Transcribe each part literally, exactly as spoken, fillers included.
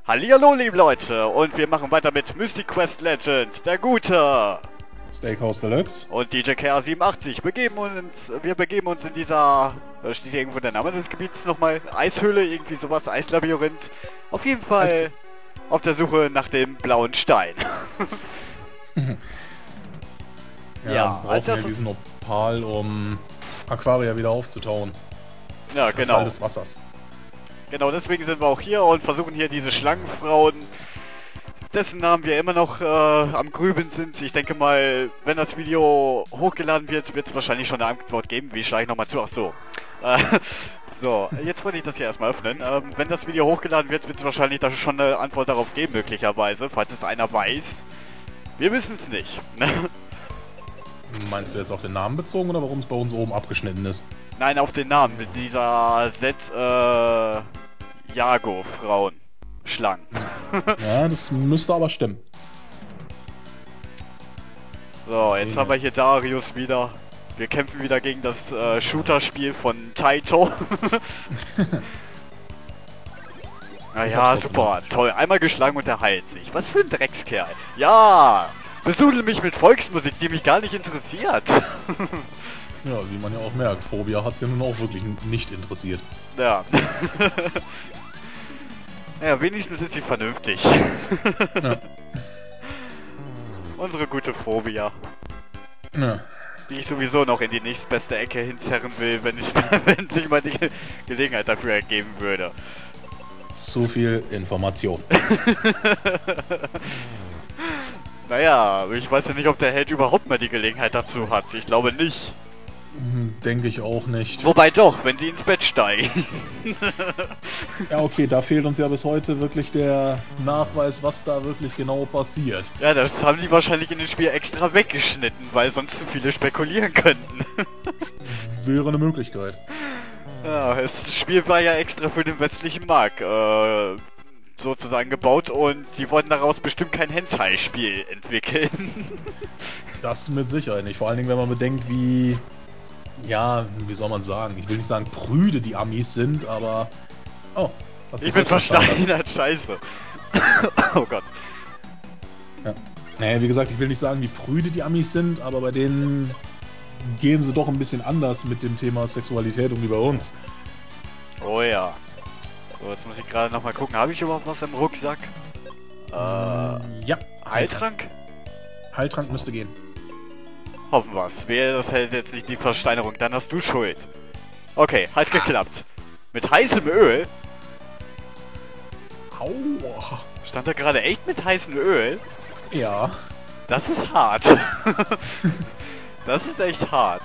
Hallihallo, liebe Leute, und wir machen weiter mit Mystic Quest Legend, der Gute. Steakhouse Deluxe. Und D J K R siebenundachtzig. Begeben uns, wir begeben uns in dieser, da steht hier irgendwo der Name des Gebiets nochmal, Eishöhle, irgendwie sowas, Eislabyrinth. Auf jeden Fall Eis auf der Suche nach dem blauen Stein. ja, ja, brauchen wir diesen Opal, um Aquaria wieder aufzutauen. Ja, genau. Das des Wassers. Genau, deswegen sind wir auch hier und versuchen hier diese Schlangenfrauen, dessen Namen wir immer noch äh, am Grübeln sind. Ich denke mal, wenn das Video hochgeladen wird, wird es wahrscheinlich schon eine Antwort geben. Wie schlage ich nochmal zu? Ach so. Äh, so, jetzt wollte ich das hier erstmal öffnen. Ähm, wenn das Video hochgeladen wird, wird es wahrscheinlich da schon eine Antwort darauf geben, möglicherweise, falls es einer weiß. Wir wissen es nicht. Meinst du jetzt auf den Namen bezogen oder warum es bei uns oben abgeschnitten ist? Nein, auf den Namen. Mit dieser Set, äh, Jago-Frauen. Schlangen. Ja, das müsste aber stimmen. So, jetzt haben wir hier Darius wieder. Wir kämpfen wieder gegen das äh, Shooter-Spiel von Taito. Naja, super, toll. Einmal geschlagen und er heilt sich. Was für ein Dreckskerl. Ja, besudel mich mit Volksmusik, die mich gar nicht interessiert. Ja, wie man ja auch merkt, Phobia hat es ja nun auch wirklich nicht interessiert. Ja. Ja, wenigstens ist sie vernünftig. Ja. Unsere gute Phobia. Ja. Die ich sowieso noch in die nächstbeste Ecke hinzerren will, wenn, ich, wenn sich mal die Ge Gelegenheit dafür ergeben würde. Zu viel Information. Naja, ich weiß ja nicht, ob der Held überhaupt mal die Gelegenheit dazu hat. Ich glaube nicht. Denke ich auch nicht. Wobei doch, wenn sie ins Bett steigen. Ja, okay, da fehlt uns ja bis heute wirklich der Nachweis, was da wirklich genau passiert. Ja, das haben die wahrscheinlich in dem Spiel extra weggeschnitten, weil sonst zu viele spekulieren könnten. Wäre eine Möglichkeit. Ja, das Spiel war ja extra für den westlichen Markt äh, sozusagen gebaut und sie wollten daraus bestimmt kein Hentai-Spiel entwickeln. Das mit Sicherheit nicht. Vor allen Dingen, wenn man bedenkt, wie... Ja, wie soll man sagen? Ich will nicht sagen prüde die Amis sind, aber... Oh, hast du Ich bin versteinert, scheiße. Oh Gott. Ja. Naja, wie gesagt, ich will nicht sagen, wie prüde die Amis sind, aber bei denen gehen sie doch ein bisschen anders mit dem Thema Sexualität um wie bei uns. Oh ja. So, jetzt muss ich gerade nochmal gucken. Habe ich überhaupt was im Rucksack? Äh, ja. Heiltrank? Heiltrank müsste gehen. Hoffen wir's. Wäre das hält jetzt nicht die Versteinerung, dann hast du Schuld. Okay, hat geklappt. Mit heißem Öl? Aua. Stand da gerade echt mit heißem Öl? Ja. Das ist hart. Das ist echt hart.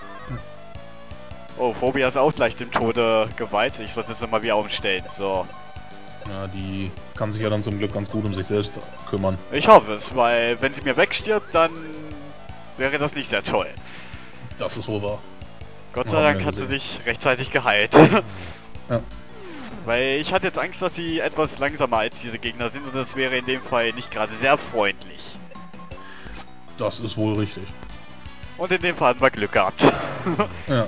Oh, Phobia ist auch gleich dem Tode geweiht. Ich sollte es mal wieder umstellen. So. Ja, die kann sich ja dann zum Glück ganz gut um sich selbst kümmern. Ich hoffe es, weil wenn sie mir wegstirbt, dann wäre das nicht sehr toll. Das ist wohl wahr. Gott sei Dank hat sie sich rechtzeitig geheilt. Ja. Weil ich hatte jetzt Angst, dass sie etwas langsamer als diese Gegner sind und das wäre in dem Fall nicht gerade sehr freundlich. Das ist wohl richtig. Und in dem Fall hatten wir Glück gehabt. Ja.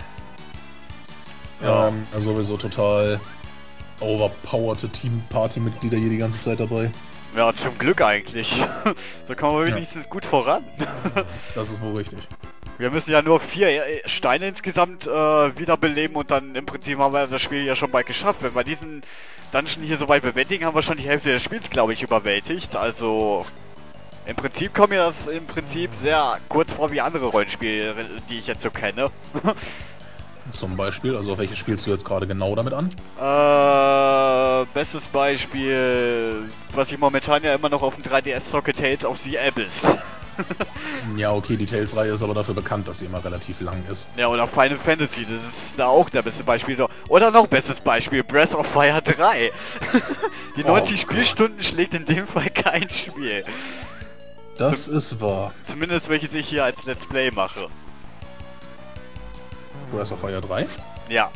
Ja. Ähm, also sowieso total overpowerte Team-Party-Mitglieder hier die ganze Zeit dabei. Ja, zum Glück eigentlich. So kommen wir wenigstens ja. gut voran. Das ist wohl richtig. Wir müssen ja nur vier Steine insgesamt äh, wiederbeleben und dann im Prinzip haben wir das Spiel ja schon bald geschafft. Wenn wir diesen Dungeon hier so weit bewältigen, haben wir schon die Hälfte des Spiels, glaube ich, überwältigt. Also im Prinzip kommt mir das im Prinzip sehr kurz vor wie andere Rollenspiele, die ich jetzt so kenne. Zum Beispiel, also welches spielst du jetzt gerade genau damit an? Äh, bestes Beispiel, was ich momentan ja immer noch auf dem drei D S zocke, Tales of the Abyss. Ja, okay, die Tales-Reihe ist aber dafür bekannt, dass sie immer relativ lang ist. Ja, oder Final Fantasy, das ist da auch der beste Beispiel. Oder noch bestes Beispiel, Breath of Fire drei. Die neunzig oh, Spielstunden Gott. schlägt in dem Fall kein Spiel. Das Zum, ist wahr. Zumindest welches ich hier als Let's Play mache. Breath of Fire drei? Ja.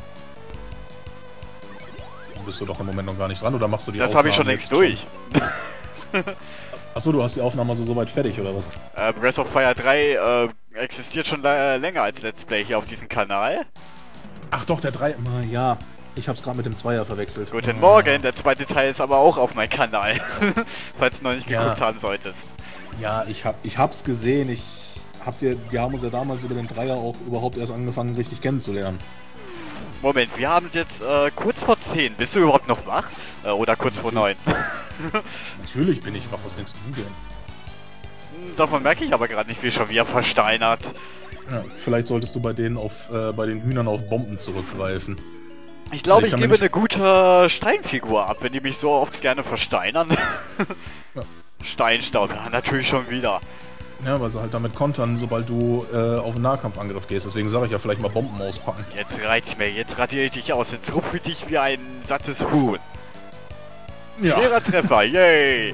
Bist du doch im Moment noch gar nicht dran, oder machst du die Das habe ich schon längst durch. Achso, du hast die Aufnahme also soweit fertig, oder was? Äh, Breath of Fire drei äh, existiert schon länger als Let's Play hier auf diesem Kanal. Ach doch, der drei... Ja, Ich hab's gerade mit dem Zweier verwechselt. Guten Morgen, der zweite Teil ist aber auch auf meinem Kanal, falls du noch nicht geguckt Ja. haben solltest. Ja, ich hab, ich hab's gesehen. Ich hab dir, wir haben uns ja damals über den Dreier auch überhaupt erst angefangen, richtig kennenzulernen. Moment, wir haben es jetzt äh, kurz vor zehn. Bist du überhaupt noch wach? Äh, oder kurz vor neun? Natürlich bin ich wach, was denkst du denn? Hm, Davon merke ich aber gerade nicht, wie schon wieder versteinert. Ja, vielleicht solltest du bei denen auf, äh, bei den Hühnern auf Bomben zurückgreifen. Ich glaube, Ich ich, kann mir gebe nicht- eine gute Steinfigur ab, wenn die mich so oft gerne versteinern. Ja. Steinstaub, ja, natürlich schon wieder. Ja, weil sie halt damit kontern, sobald du äh, auf einen Nahkampfangriff gehst. Deswegen sage ich ja, vielleicht mal Bomben auspacken. Jetzt reicht's mir, jetzt radiere ich dich aus, jetzt rupfe ich dich wie ein sattes Huhn. Schwerer Treffer, yay!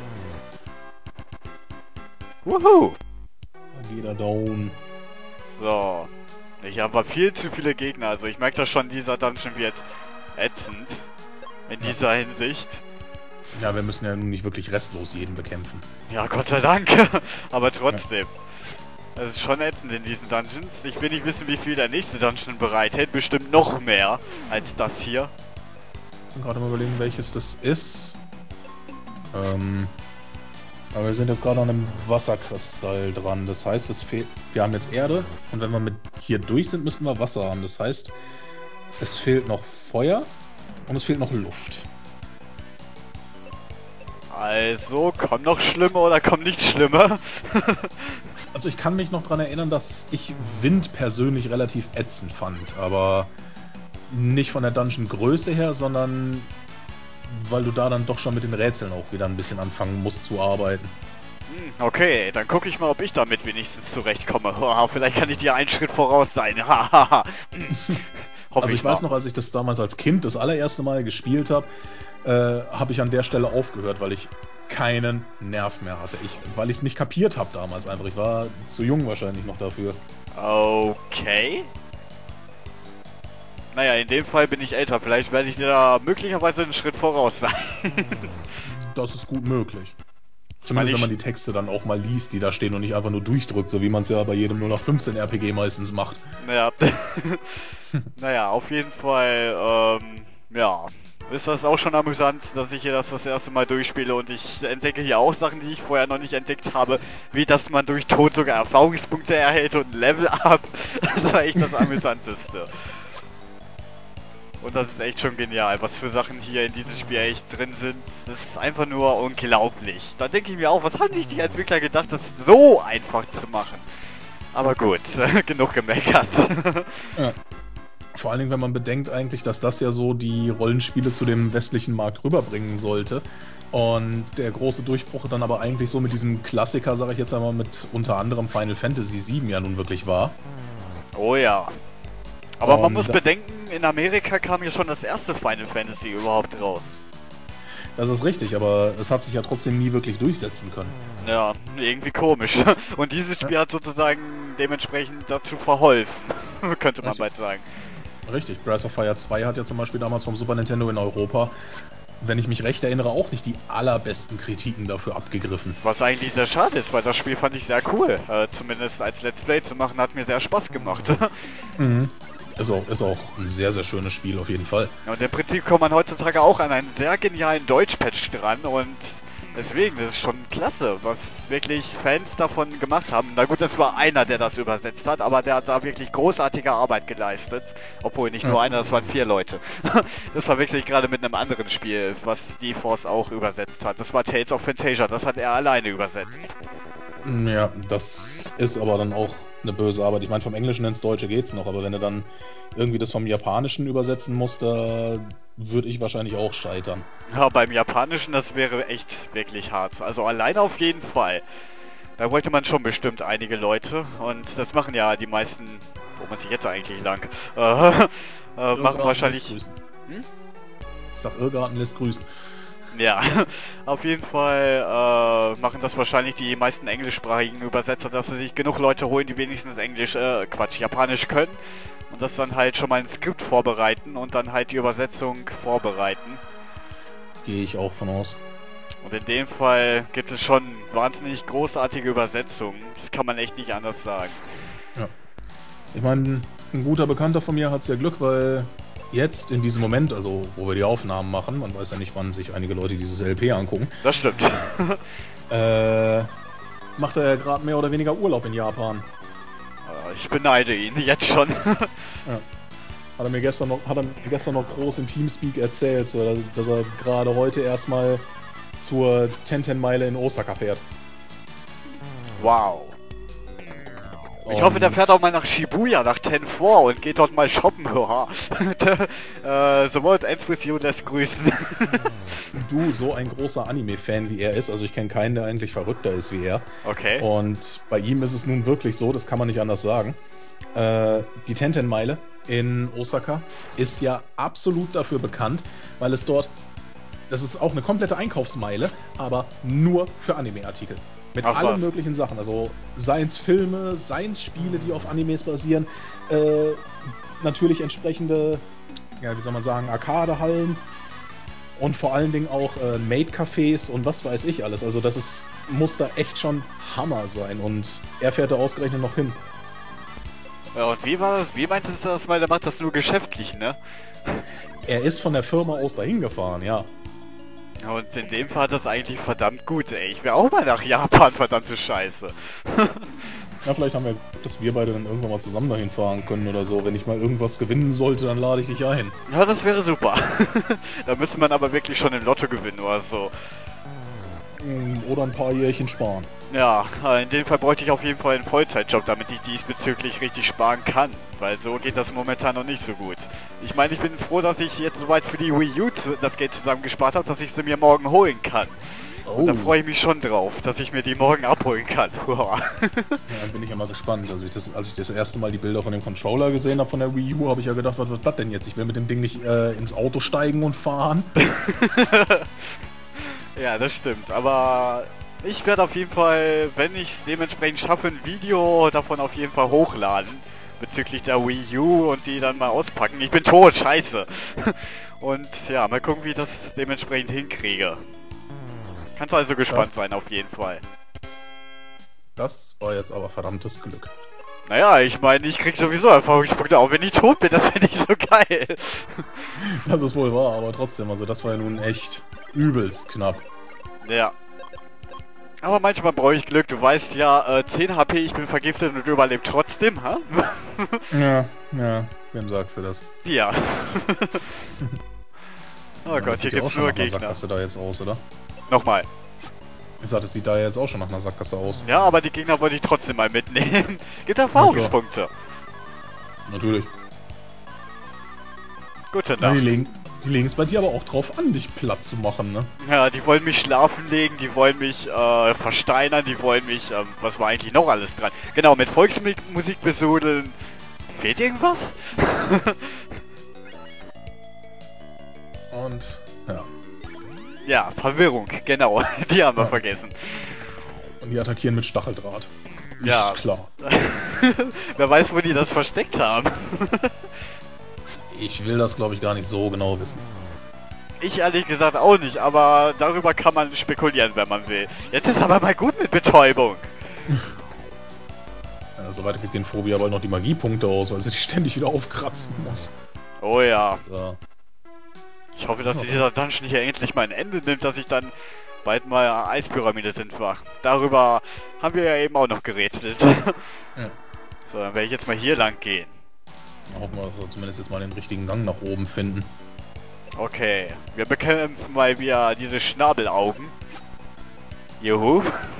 Wuhu! Wieder down. So. Ich habe aber viel zu viele Gegner, also ich merke das schon, dieser Dungeon wird ätzend. In dieser Hinsicht. Ja, wir müssen ja nun nicht wirklich restlos jeden bekämpfen. Ja, Gott sei Dank. Aber trotzdem. Es ist schon ätzend in diesen Dungeons. Ich will nicht wissen, wie viel der nächste Dungeon bereithält. Bestimmt noch mehr als das hier. Ich bin gerade mal überlegen, welches das ist. Ähm, aber wir sind jetzt gerade an einem Wasserkristall dran. Das heißt, es fehlt. Wir haben jetzt Erde und wenn wir mit hier durch sind, müssen wir Wasser haben. Das heißt, es fehlt noch Feuer und es fehlt noch Luft. Also, kommt noch schlimmer oder kommt nicht schlimmer? Also ich kann mich noch daran erinnern, dass ich Wind persönlich relativ ätzend fand, aber nicht von der Dungeon-Größe her, sondern weil du da dann doch schon mit den Rätseln auch wieder ein bisschen anfangen musst zu arbeiten. Hm, okay, dann gucke ich mal, ob ich damit wenigstens zurechtkomme. Haha, vielleicht kann ich dir einen Schritt voraus sein. Hahaha. Hoffe Also ich mal. weiß noch, als ich das damals als Kind das allererste Mal gespielt habe, äh, habe ich an der Stelle aufgehört, weil ich keinen Nerv mehr hatte. Ich, weil ich es nicht kapiert habe damals einfach. Ich war zu jung wahrscheinlich noch dafür. Okay. Naja, in dem Fall bin ich älter. Vielleicht werde ich dir da möglicherweise einen Schritt voraus sein. Das ist gut möglich. Weil Zumindest ich- wenn man die Texte dann auch mal liest, die da stehen und nicht einfach nur durchdrückt, so wie man es ja bei jedem null acht fünfzehn R P G meistens macht. Naja. Naja, auf jeden Fall, ähm, ja. Ist das auch schon amüsant, dass ich hier das das erste Mal durchspiele und ich entdecke hier auch Sachen, die ich vorher noch nicht entdeckt habe, wie dass man durch Tod sogar Erfahrungspunkte erhält und ein Level up. Das war echt das Amüsanteste. Und das ist echt schon genial, was für Sachen hier in diesem Spiel echt drin sind. Das ist einfach nur unglaublich. Da denke ich mir auch, was haben sich die Entwickler gedacht, das so einfach zu machen? Aber gut, genug gemeckert. Ja. Vor allen Dingen, wenn man bedenkt eigentlich, dass das ja so die Rollenspiele zu dem westlichen Markt rüberbringen sollte. Und der große Durchbruch dann aber eigentlich so mit diesem Klassiker, sage ich jetzt einmal, mit unter anderem Final Fantasy sieben ja nun wirklich war. Oh ja. Aber man Und muss da- bedenken, in Amerika kam ja schon das erste Final Fantasy überhaupt raus. Das ist richtig, aber es hat sich ja trotzdem nie wirklich durchsetzen können. Ja, irgendwie komisch. Und dieses Spiel hat sozusagen dementsprechend dazu verholfen, könnte man Richtig. bald sagen. Richtig, Breath of Fire zwei hat ja zum Beispiel damals vom Super Nintendo in Europa, wenn ich mich recht erinnere, auch nicht die allerbesten Kritiken dafür abgegriffen. Was eigentlich sehr schade ist, weil das Spiel fand ich sehr cool. Äh, zumindest als Let's Play zu machen, hat mir sehr Spaß gemacht. Mhm. Ist auch, ist auch ein sehr, sehr schönes Spiel auf jeden Fall. Und im Prinzip kommt man heutzutage auch an einen sehr genialen Deutsch-Patch dran und deswegen, das ist schon klasse, was wirklich Fans davon gemacht haben. Na gut, das war einer, der das übersetzt hat, aber der hat da wirklich großartige Arbeit geleistet. Obwohl nicht nur Ja. einer, das waren vier Leute. Das war wirklich gerade mit einem anderen Spiel, was D-Force auch übersetzt hat. Das war Tales of Fantasia, das hat er alleine übersetzt. Ja, das ist aber dann auch eine böse Arbeit. Ich meine, vom Englischen ins Deutsche geht's noch, aber wenn du dann irgendwie das vom Japanischen übersetzen musst, da würde ich wahrscheinlich auch scheitern. Ja, beim Japanischen, das wäre echt wirklich hart. Also alleine auf jeden Fall. Da wollte man schon bestimmt einige Leute und das machen ja die meisten, wo man sich jetzt eigentlich lang, äh, äh, machen Irrgarten wahrscheinlich, lässt grüßen. Hm? Ich sag, Irrgarten lässt grüßen. ja, auf jeden Fall äh, machen das wahrscheinlich die meisten englischsprachigen Übersetzer, dass sie sich genug Leute holen, die wenigstens Englisch, äh, Quatsch, Japanisch können und das dann halt schon mal ein Skript vorbereiten und dann halt die Übersetzung vorbereiten. Gehe ich auch von aus. Und in dem Fall gibt es schon wahnsinnig großartige Übersetzungen. Das kann man echt nicht anders sagen. Ich meine, ein guter Bekannter von mir hat's ja Glück, weil jetzt in diesem Moment, also wo wir die Aufnahmen machen, man weiß ja nicht, wann sich einige Leute dieses L P angucken. Das stimmt. äh, macht er ja gerade mehr oder weniger Urlaub in Japan. Ich beneide ihn, jetzt schon. Ja. Hat er mir gestern noch, hat er mir gestern noch groß im Teamspeak erzählt, so, dass er gerade heute erstmal zur Tenten-Meile in Osaka fährt. Wow. Ich Und hoffe, der fährt auch mal nach Shibuya, nach Ten vier und geht dort mal shoppen. äh, The World Ends With You lässt grüßen. Du, so ein großer Anime-Fan wie er ist, also ich kenne keinen, der eigentlich verrückter ist wie er. Okay. Und bei ihm ist es nun wirklich so, das kann man nicht anders sagen. Äh, die Tenten-Meile in Osaka ist ja absolut dafür bekannt, weil es dort, das ist auch eine komplette Einkaufsmeile, aber nur für Anime-Artikel. Mit Ach, allen was? möglichen Sachen, also seins Filme, seins Spiele, die auf Animes basieren, äh, natürlich entsprechende, ja, wie soll man sagen, Arcade-Hallen und vor allen Dingen auch äh, Maid-Cafés und was weiß ich alles. Also das ist, muss da echt schon Hammer sein und er fährt da ausgerechnet noch hin. Ja, und wie war das? Wie meintest du das mal? Der macht das nur geschäftlich, ne? Er ist von der Firma aus dahin gefahren, ja. Ja, und in dem Fall hat das eigentlich verdammt gut, ey. Ich wäre auch mal nach Japan, verdammte Scheiße. Ja, vielleicht haben wir, dass wir beide dann irgendwann mal zusammen dahin fahren können oder so. Wenn ich mal irgendwas gewinnen sollte, dann lade ich dich ein. Ja, das wäre super. Da müsste man aber wirklich schon im Lotto gewinnen oder so. Oder ein paar Jährchen sparen. Ja, in dem Fall bräuchte ich auf jeden Fall einen Vollzeitjob, damit ich diesbezüglich richtig sparen kann. Weil so geht das momentan noch nicht so gut. Ich meine, ich bin froh, dass ich jetzt soweit für die Wii U das Geld zusammen gespart habe, dass ich sie mir morgen holen kann. Oh. Da freue ich mich schon drauf, dass ich mir die morgen abholen kann. Ja, dann bin ich ja mal gespannt. Also ich das, als ich das erste Mal die Bilder von dem Controller gesehen habe von der Wii U, habe ich ja gedacht, was wird das denn jetzt? Ich will mit dem Ding nicht äh, ins Auto steigen und fahren. Ja, das stimmt. Aber ich werde auf jeden Fall, wenn ich es dementsprechend schaffe, ein Video davon auf jeden Fall hochladen. Bezüglich der Wii U und die dann mal auspacken. Ich bin tot, scheiße. Und ja, mal gucken, wie ich das dementsprechend hinkriege. Kannst du also gespannt das, sein, auf jeden Fall. Das war jetzt aber verdammtes Glück. Naja, ich meine, ich krieg sowieso Erfahrungspunkte, auch wenn ich tot bin, das finde ich so geil. Das ist wohl wahr, aber trotzdem, also das war ja nun echt übelst knapp. Ja. Aber manchmal brauche ich Glück, du weißt ja, äh, zehn H P, ich bin vergiftet und überlebe trotzdem, ha? Ja, ja, wem sagst du das? Ja. Oh ja, Gott, hier gibt's nur Gegner. Sackgasse da jetzt aus, oder? Nochmal. Ich sagte, es sieht da jetzt auch schon nach einer Sackgasse aus. Ja, aber die Gegner wollte ich trotzdem mal mitnehmen. Gibt Erfahrungspunkte. Natürlich. Gute Na, Nacht. die legen die legen es bei dir aber auch drauf an, dich platt zu machen, ne? Ja, die wollen mich schlafen legen, die wollen mich äh, versteinern, die wollen mich, ähm, was war eigentlich noch alles dran? Genau, mit Volksmusik besudeln. Fehlt irgendwas? Und, ja. Ja, Verwirrung, genau. Die haben wir vergessen. Und die attackieren mit Stacheldraht. Ja. Ist klar. Wer weiß, wo die das versteckt haben. Ich will das, glaube ich, gar nicht so genau wissen. Ich ehrlich gesagt auch nicht, aber darüber kann man spekulieren, wenn man will. Jetzt ist aber mal gut mit Betäubung. Ja, soweit kriegt den Phobia bald noch die Magiepunkte aus, weil sie die ständig wieder aufkratzen muss. Oh ja. So. Ich hoffe, dass dieser Dungeon hier endlich mal ein Ende nimmt, dass ich dann bald mal Eispyramide sind war. Darüber haben wir ja eben auch noch gerätselt. Ja. So, dann werde ich jetzt mal hier lang gehen. Dann hoffen wir, dass wir zumindest jetzt mal den richtigen Gang nach oben finden. Okay, wir bekämpfen mal wieder diese Schnabelaugen. Juhu.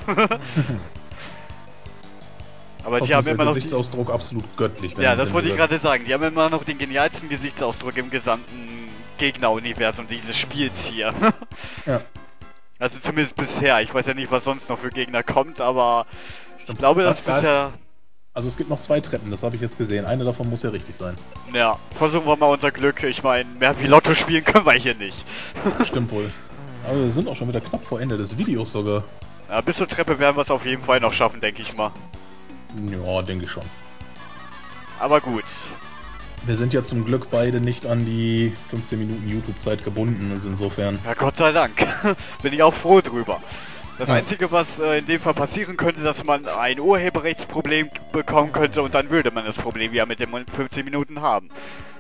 Aber die haben immer noch... Gesichtsausdruck absolut göttlich. Ja, das wollte ich gerade sagen. Die haben immer noch den genialsten Gesichtsausdruck im gesamten Gegneruniversum dieses Spiels hier. Ja. Also zumindest bisher. Ich weiß ja nicht, was sonst noch für Gegner kommt, aber ich glaube, dass das bisher... Also es gibt noch zwei Treppen, das habe ich jetzt gesehen. Eine davon muss ja richtig sein. Ja, versuchen wir mal unser Glück. Ich meine, mehr wie Lotto spielen können wir hier nicht. Stimmt wohl. Aber wir sind auch schon wieder knapp vor Ende des Videos sogar. Ja, bis zur Treppe werden wir es auf jeden Fall noch schaffen, denke ich mal. Ja, denke ich schon. Aber gut. Wir sind ja zum Glück beide nicht an die fünfzehn Minuten YouTube-Zeit gebunden, also insofern... Ja, Gott sei Dank. Bin ich auch froh drüber. Das Ja. Einzige, was äh, in dem Fall passieren könnte, dass man ein Urheberrechtsproblem bekommen könnte und dann würde man das Problem ja mit den fünfzehn Minuten haben.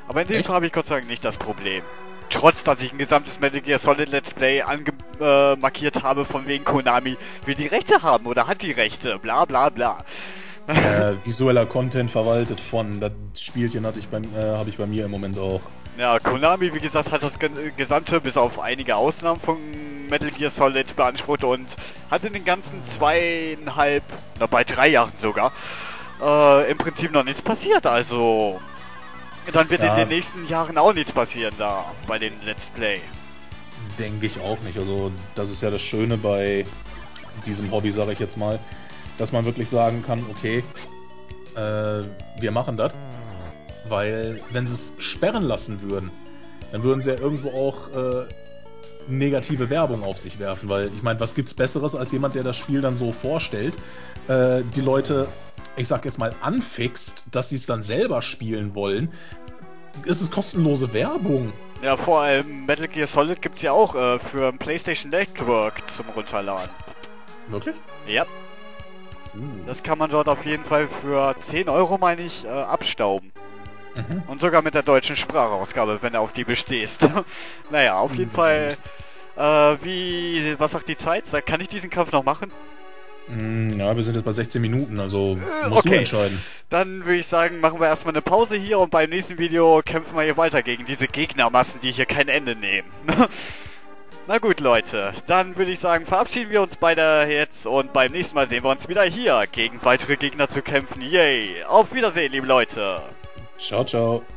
Aber in dem Echt? Fall habe ich Gott sei Dank nicht das Problem. Trotz, dass ich ein gesamtes Metal Gear Solid Let's Play angemarkiert äh, habe, von wegen Konami will die Rechte haben oder hat die Rechte, bla bla bla. Äh, visueller Content verwaltet von, das Spielchen hatte ich beim, äh, habe ich bei mir im Moment auch. Ja, Konami, wie gesagt, hat das gesamte, bis auf einige Ausnahmen von Metal Gear Solid beansprucht und hat in den ganzen zweieinhalb, na bei drei Jahren sogar, äh, im Prinzip noch nichts passiert, also dann wird Ja. in den nächsten Jahren auch nichts passieren da bei den Let's Play. Denke ich auch nicht. Also das ist ja das Schöne bei diesem Hobby, sage ich jetzt mal, dass man wirklich sagen kann, okay, äh, wir machen das, weil wenn sie es sperren lassen würden, dann würden sie ja irgendwo auch äh, negative Werbung auf sich werfen, weil ich meine, was gibt's Besseres als jemand, der das Spiel dann so vorstellt, äh, die Leute, ich sag jetzt mal, anfixt, dass sie es dann selber spielen wollen. Ist es kostenlose Werbung? Ja, vor allem Metal Gear Solid gibt's ja auch äh, für ein PlayStation Network zum Runterladen. Wirklich? Ja, Uh. das kann man dort auf jeden Fall für zehn Euro, meine ich, äh, abstauben. Mhm. Und sogar mit der deutschen Sprachausgabe, wenn du auf die bestehst. Naja, auf jeden Fall, äh, wie, was sagt die Zeit? Da kann ich diesen Kampf noch machen? Mm, Ja, wir sind jetzt bei sechzehn Minuten, also Äh, musst du okay. entscheiden. Dann würde ich sagen, machen wir erstmal eine Pause hier und beim nächsten Video kämpfen wir hier weiter gegen diese Gegnermassen, die hier kein Ende nehmen. Na gut, Leute, dann würde ich sagen, verabschieden wir uns beide jetzt und beim nächsten Mal sehen wir uns wieder hier, gegen weitere Gegner zu kämpfen. Yay! Auf Wiedersehen, liebe Leute! Ciao, ciao.